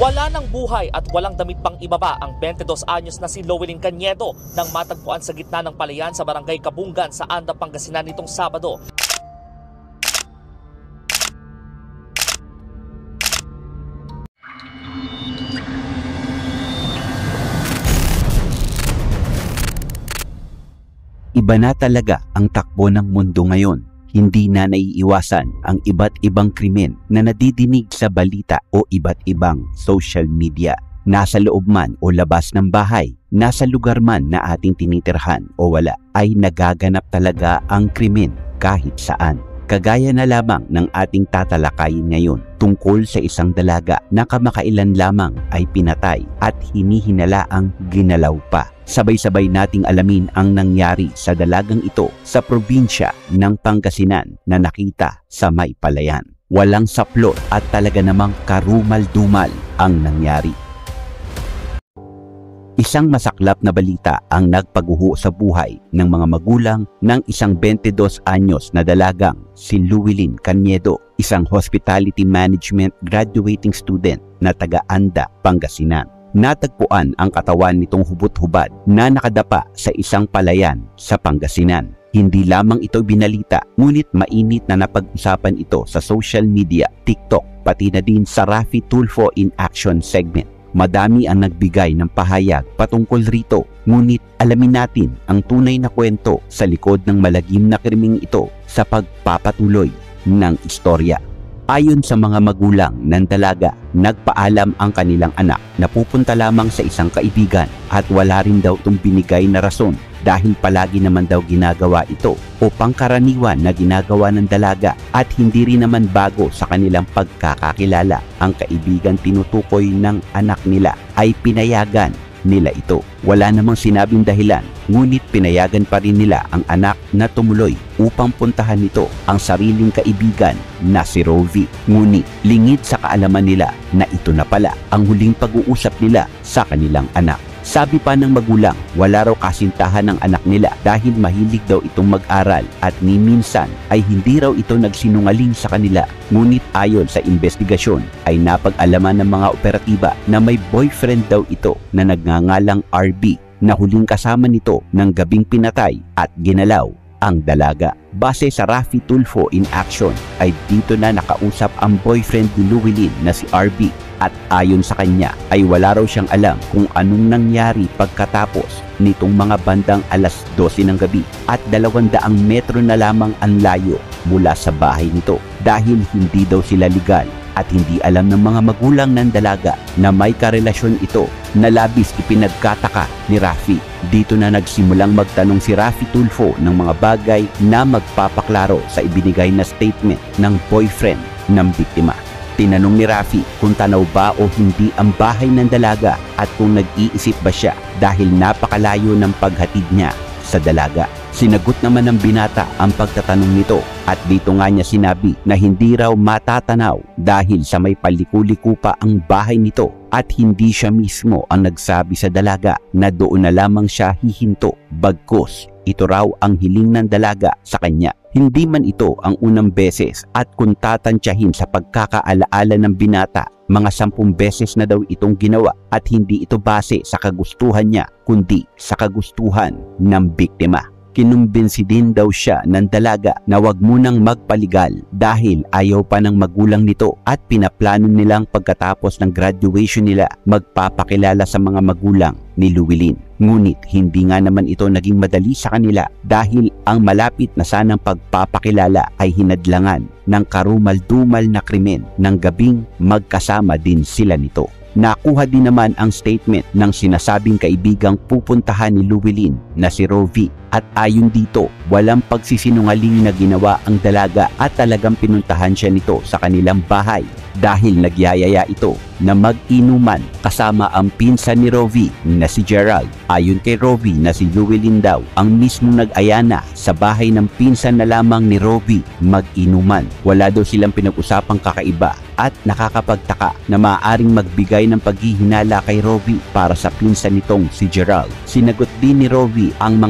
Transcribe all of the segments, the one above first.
Wala ng buhay at walang damit pang ibaba ang 22 anyos na si Llewellyn Cañedo nang matagpuan sa gitna ng palayan sa barangay Kabungan sa Anda, Pangasinan nitong Sabado. Iba na talaga ang takbo ng mundo ngayon. Hindi na naiiwasan ang iba't ibang krimen na nadidinig sa balita o iba't ibang social media. Nasa loob man o labas ng bahay, nasa lugar man na ating tinitirhan o wala, ay nagaganap talaga ang krimen kahit saan. Kagaya na lamang ng ating tatalakayin ngayon tungkol sa isang dalaga na kamakailan lamang ay pinatay at hinihinalaang ginalaw pa. Sabay-sabay nating alamin ang nangyari sa dalagang ito sa probinsya ng Pangasinan na nakita sa may palayan. Walang saplot at talaga namang karumal-dumal ang nangyari. Isang masaklap na balita ang nagpaguho sa buhay ng mga magulang ng isang 22 anyos na dalagang si Llewellyn Cañedo, isang hospitality management graduating student na taga-Anda, Pangasinan. Natagpuan ang katawan nitong hubot-hubad na nakadapa sa isang palayan sa Pangasinan. Hindi lamang ito binalita, ngunit mainit na napag-usapan ito sa social media, TikTok, pati na din sa Raffy Tulfo in Action segment. Madami ang nagbigay ng pahayag patungkol rito, ngunit alamin natin ang tunay na kwento sa likod ng malagim na krimeng ito sa pagpapatuloy ng istorya. Ayon sa mga magulang ng dalaga, nagpaalam ang kanilang anak na pupunta lamang sa isang kaibigan at wala rin daw itong binigay na rason dahil palagi naman daw ginagawa ito o pangkaraniwan na ginagawa ng dalaga at hindi rin naman bago sa kanilang pagkakakilala. Ang kaibigan tinutukoy ng anak nila ay pinayagan nila ito. Wala namang sinabing dahilan, ngunit pinayagan pa rin nila ang anak na tumuloy upang puntahan nito ang sariling kaibigan na si Rovi. Ngunit lingid sa kaalaman nila na ito na pala ang huling pag-uusap nila sa kanilang anak. Sabi pa ng magulang, wala raw kasintahan ng anak nila dahil mahilig daw itong mag-aral at ni minsan ay hindi raw ito nagsinungaling sa kanila. Ngunit ayon sa investigasyon ay napag-alaman ng mga operatiba na may boyfriend daw ito na nagngangalang RB na huling kasama nito ng gabing pinatay at ginalaw ang dalaga. Base sa Raffy Tulfo in Action ay dito na nakausap ang boyfriend ni Llewellyn na si RB at ayon sa kanya ay wala raw siyang alam kung anong nangyari pagkatapos nitong mga bandang alas 12 ng gabi at 200 metro na lamang ang layo mula sa bahay nito dahil hindi daw sila legal at hindi alam ng mga magulang ng dalaga na may karelasyon ito na labis ipinagkataka ni Raffy. Dito na nagsimulang magtanong si Raffy Tulfo ng mga bagay na magpapaklaro sa ibinigay na statement ng boyfriend ng biktima. Tinanong ni Raffy kung tanaw ba o hindi ang bahay ng dalaga at kung nag-iisip ba siya dahil napakalayo ng paghatid niya sa dalaga. Sinagot naman ng binata ang pagtatanong nito at dito nga niya sinabi na hindi raw matatanaw dahil sa may paliko-liko pa ang bahay nito at hindi siya mismo ang nagsabi sa dalaga na doon na lamang siya hihinto, bagkus ito raw ang hiling ng dalaga sa kanya. Hindi man ito ang unang beses at kung tatantyahin sa pagkakaalaala ng binata, mga 10 beses na daw itong ginawa at hindi ito base sa kagustuhan niya kundi sa kagustuhan ng biktima. Kinumbinsi din daw siya ng dalaga na wag munang magpaligal dahil ayaw pa ng magulang nito at pinaplano nilang pagkatapos ng graduation nila magpapakilala sa mga magulang ni Llewellyn. Ngunit hindi nga naman ito naging madali sa kanila dahil ang malapit na sanang pagpapakilala ay hinadlangan ng karumal-dumal na krimen ng gabing magkasama din sila nito. Nakuha din naman ang statement ng sinasabing kaibigang pupuntahan ni Llewellyn na si Rovi at ayon dito walang pagsisinungaling na ginawa ang dalaga at talagang pinuntahan siya nito sa kanilang bahay dahil nagyayaya ito na mag-inuman kasama ang pinsan ni Rovi na si Gerald. Ayon kay Rovi na si Llewellyn daw ang mismong nag-ayana sa bahay ng pinsan na lamang ni Rovi mag-inuman. Wala daw silang pinag-usapang kakaiba at nakakapagtaka na maaaring magbigay ng paghihinala kay Rovi para sa pinsan nitong si Gerald. Sinagot din ni Rovi ang mga tanong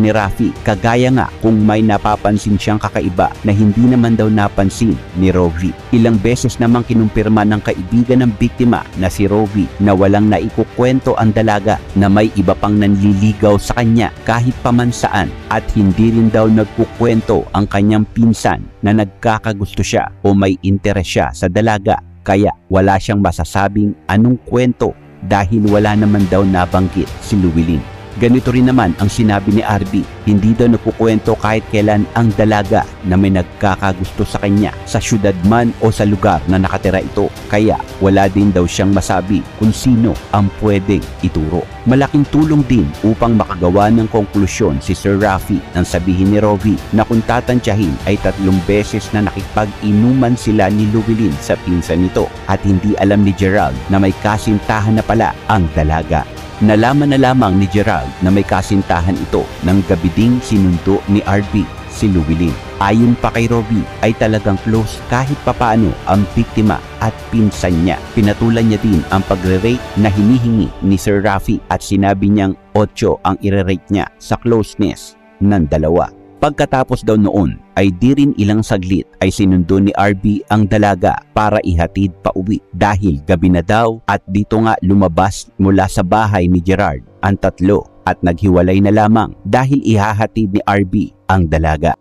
ni Rafi, kagaya nga kung may napapansin siyang kakaiba na hindi naman daw napansin ni Rovi. Ilang beses namang kinumpirma ng kaibigan ng biktima na si Rovi na walang naikukwento ang dalaga na may iba pang nanliligaw sa kanya kahit paman saan, at hindi rin daw nagkukwento ang kanyang pinsan na nagkakagusto siya o may interes siya sa dalaga, kaya wala siyang masasabing anong kwento dahil wala naman daw nabanggit si Llewellyn. Ganito rin naman ang sinabi ni RB, hindi daw nagkukwento kahit kailan ang dalaga na may nagkakagusto sa kanya sa syudad man o sa lugar na nakatira ito, kaya wala din daw siyang masabi kung sino ang pwedeng ituro. Malaking tulong din upang makagawa ng konklusyon si Sir Rafi nang sabihin ni Rovi na kung tatantyahin ay 3 beses na nakipag-inuman sila ni Llewellyn sa pinsan nito at hindi alam ni Gerald na may kasintahan na pala ang dalaga. Nalaman na lamang ni Gerald na may kasintahan ito nang gabi ding sinundo ni RB si Llewellyn. Ayon pa kay Rovi ay talagang close kahit papaano ang biktima at pinsan niya. Pinatulan niya din ang pagre-rate na hinihingi ni Sir Rafi at sinabi niyang 8 ang i-rate niya sa closeness ng dalawa. Pagkatapos daw noon ay di rin ilang saglit ay sinundo ni RB ang dalaga para ihatid pa uwi dahil gabi na daw, at dito nga lumabas mula sa bahay ni Gerard ang 3 at naghiwalay na lamang dahil ihahatid ni RB ang dalaga.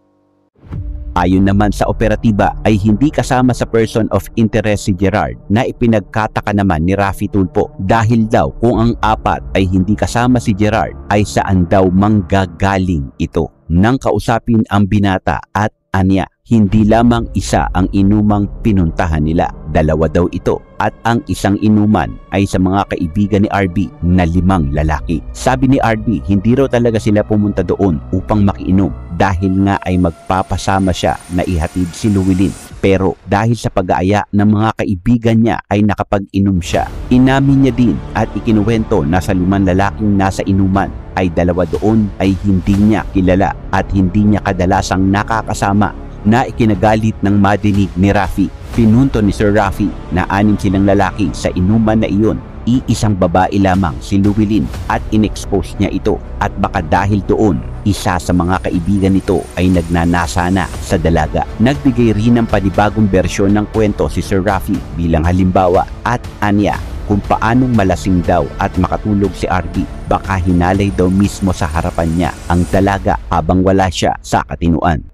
Ayon naman sa operatiba ay hindi kasama sa person of interest si Gerard na ipinagkataka naman ni Rafi Tulfo dahil daw kung ang 4 ay hindi kasama si Gerard ay saan daw manggagaling ito. Nang kausapin ang binata at anya, hindi lamang isa ang inumang pinuntahan nila, 2 daw ito, at ang isang inuman ay sa mga kaibigan ni RB na 5 lalaki. Sabi ni RB hindi raw talaga sila pumunta doon upang makiinom dahil nga ay magpapasama siya na ihatid si Llewellyn. Pero dahil sa pag-aaya ng mga kaibigan niya ay nakapag-inom siya. Inamin niya din at ikinuwento na sa 5 lalaking nasa inuman ay 2 doon ay hindi niya kilala at hindi niya kadalasang nakakasama, na ikinagalit ng madinig ni Rafi. Pinunto ni Sir Rafi na 6 silang lalaki sa inuman na iyon, iisang babae lamang si Llewellyn, at inexpose niya ito at baka dahil doon isa sa mga kaibigan nito ay nagnanasa na sa dalaga. Nagbigay rin ng panibagong bersyon ng kwento si Sir Rafi bilang halimbawa at anya kung paanong malasing daw at makatulog si RB. Baka hinalay daw mismo sa harapan niya ang dalaga habang wala siya sa katinuan.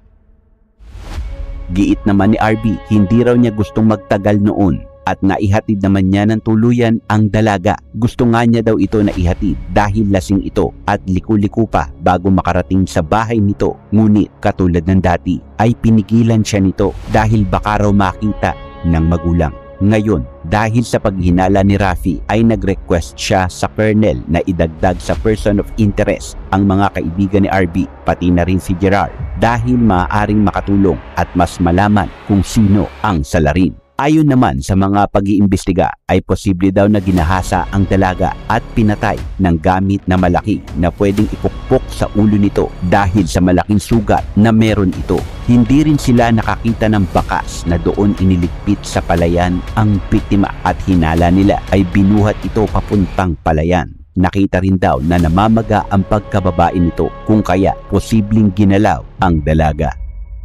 Giit naman ni RB, hindi raw niya gustong magtagal noon at naihatid naman niya ng tuluyan ang dalaga. Gusto nga niya daw ito na ihatid dahil lasing ito at liku-liku pa bago makarating sa bahay nito. Ngunit katulad ng dati ay pinigilan siya nito dahil baka raw makita ng magulang. Ngayon, dahil sa paghinala ni Rafi ay nag-request siya sa Colonel na idagdag sa person of interest ang mga kaibigan ni RB, pati na rin si Gerard, dahil maaaring makatulong at mas malaman kung sino ang salarin. Ayon naman sa mga pag-iimbestiga ay posible daw na ginahasa ang dalaga at pinatay ng gamit na malaki na pwedeng ipukpok sa ulo nito dahil sa malaking sugat na meron ito. Hindi rin sila nakakita ng bakas na doon iniligpit sa palayan ang biktima at hinala nila ay binuhat ito papuntang palayan. Nakita rin daw na namamaga ang pagkababae nito kung kaya posibleng ginalaw ang dalaga.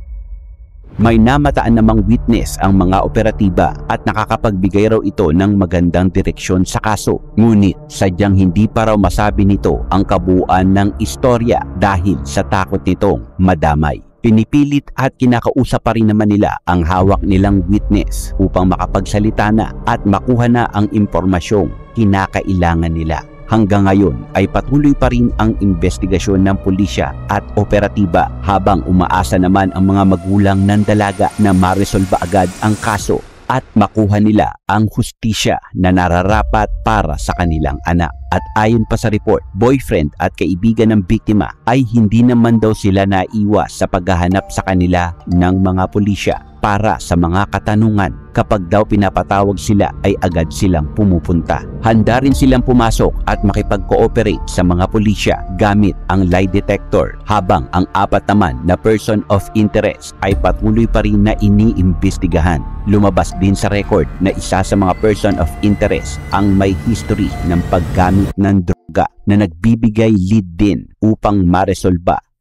May namataan namang witness ang mga operatiba at nakakapagbigay raw ito ng magandang direksyon sa kaso. Ngunit sadyang hindi pa raw masabi nito ang kabuuan ng istorya dahil sa takot nitong madamay. Pinipilit at kinakausap pa rin naman nila ang hawak nilang witness upang makapagsalita na at makuha na ang impormasyong kinakailangan nila. Hanggang ngayon ay patuloy pa rin ang investigasyon ng pulisya at operatiba habang umaasa naman ang mga magulang ng dalaga na maresolba agad ang kaso at makuha nila ang hustisya na nararapat para sa kanilang anak. At ayon pa sa report, boyfriend at kaibigan ng biktima ay hindi naman daw sila naiwas sa paghahanap sa kanila ng mga pulisya para sa mga katanungan. Kapag daw pinapatawag sila ay agad silang pumupunta. Handa rin silang pumasok at makipag-cooperate sa mga pulisya gamit ang lie detector, habang ang 4 naman na person of interest ay patuloy pa rin na iniimbestigahan. Lumabas din sa record na isa sa mga person of interest ang may history ng paggamit ng droga na nagbibigay lead din upang maresolba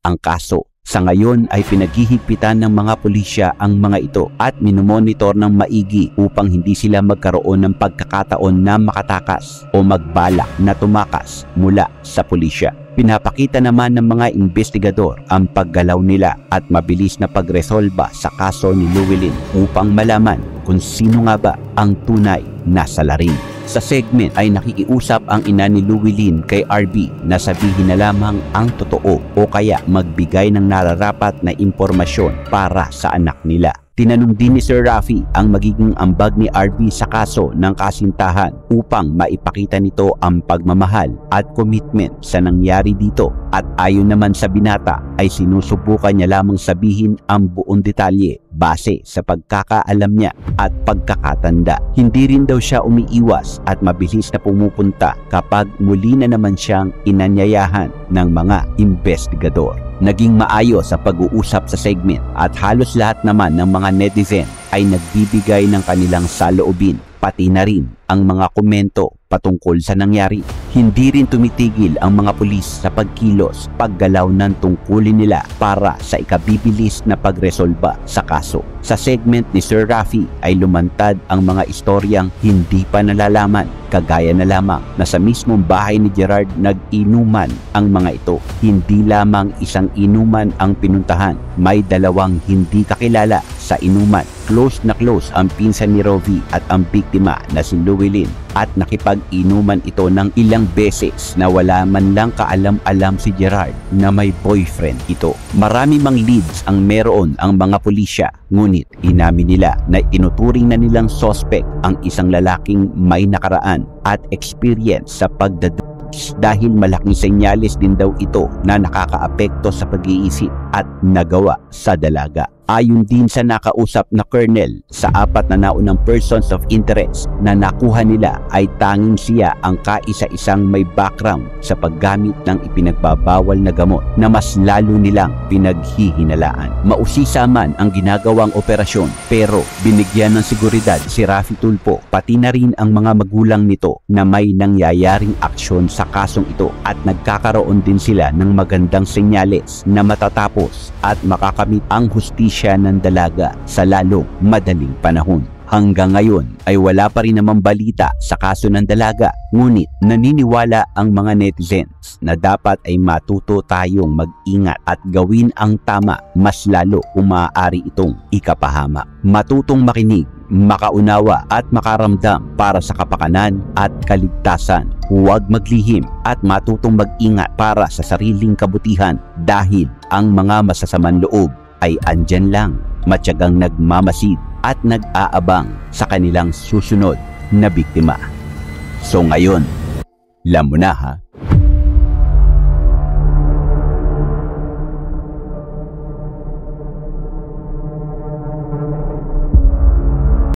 ang kaso. Sa ngayon ay pinaghihigpitan ng mga pulisya ang mga ito at minomonitor ng maigi upang hindi sila magkaroon ng pagkakataon na makatakas o magbalak na tumakas mula sa pulisya. Pinapakita naman ng mga investigador ang paggalaw nila at mabilis na pagresolba sa kaso ni Llewellyn upang malaman kung sino nga ba ang tunay na salarin. Sa segment ay nakikiusap ang ina ni Llewellyn kay RB na sabihin na lamang ang totoo o kaya magbigay ng nararapat na impormasyon para sa anak nila. Tinanong din ni Sir Raffy ang magiging ambag ni RB sa kaso ng kasintahan upang maipakita nito ang pagmamahal at commitment sa nangyari dito, at ayon naman sa binata ay sinusubukan niya lamang sabihin ang buong detalye base sa pagkakaalam niya at pagkakatanda. Hindi rin daw siya umiiwas at mabilis na pumupunta kapag muli na naman siyang inanyayahan ng mga investigador. Naging maayos sa pag-uusap sa segment at halos lahat naman ng mga netizen ay nagbibigay ng kanilang saloobin, pati na rin ang mga komento patungkol sa nangyari. Hindi rin tumitigil ang mga pulis sa pagkilos, paggalaw ng tungkulin nila para sa ikabibilis na pagresolba sa kaso. Sa segment ni Sir Raffy ay lumantad ang mga istoryang hindi pa nalalaman, kagaya na lamang na sa mismong bahay ni Gerard nag-inuman ang mga ito. Hindi lamang isang inuman ang pinuntahan, may dalawang hindi kakilala sa inuman. Close na close ang pinsan ni Rovi at ang biktima na si Llewellyn, at nakipag-inuman ito ng ilang beses na wala man lang kaalam-alam si Gerard na may boyfriend ito. Marami mang leads ang meron ang mga pulisya, ngunit inamin nila na inuturing na nilang suspect ang isang lalaking may nakaraan at experience sa pagdadrugs dahil malaking senyales din daw ito na nakakaapekto sa pag-iisip at nagawa sa dalaga. Ayon din sa nakausap na colonel, sa 4 na naunang persons of interest na nakuha nila ay tanging siya ang kaisa-isang may background sa paggamit ng ipinagbabawal na gamot na mas lalo nilang pinaghihinalaan. Mausisa man ang ginagawang operasyon, pero binigyan ng seguridad si Raffy Tulfo pati na rin ang mga magulang nito na may nangyayaring aksyon sa kasong ito, at nagkakaroon din sila ng magandang senyales na matatapos at makakamit ang hustisya ng dalaga sa lalong madaling panahon. Hanggang ngayon ay wala pa rin namang balita sa kaso ng dalaga, ngunit naniniwala ang mga netizens na dapat ay matuto tayong mag-ingat at gawin ang tama, mas lalo kung maaari itong ikapahamak. Matutong makinig, makaunawa at makaramdam para sa kapakanan at kaligtasan. Huwag maglihim at matutong mag-ingat para sa sariling kabutihan, dahil ang mga masasamang loob ay andyan lang, matyagang nagmamasid at nag-aabang sa kanilang susunod na biktima. So ngayon, alam mo na ha?